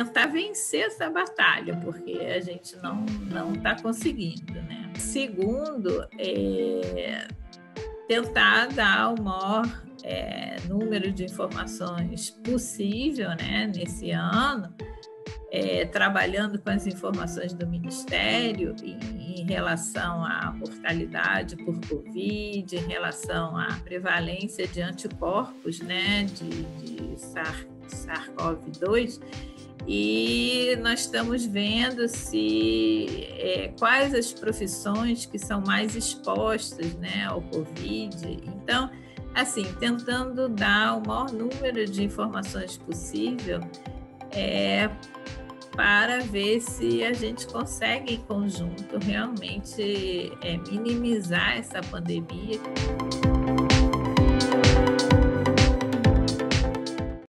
tentar vencer essa batalha, porque a gente não está conseguindo, né? Segundo, tentar dar o maior número de informações possível, né, nesse ano, trabalhando com as informações do Ministério em relação à mortalidade por Covid, em relação à prevalência de anticorpos, né, de SARS-CoV-2, e nós estamos vendo quais as profissões que são mais expostas, né, ao Covid. Então, assim, tentando dar o maior número de informações possível para ver se a gente consegue, em conjunto, realmente minimizar essa pandemia.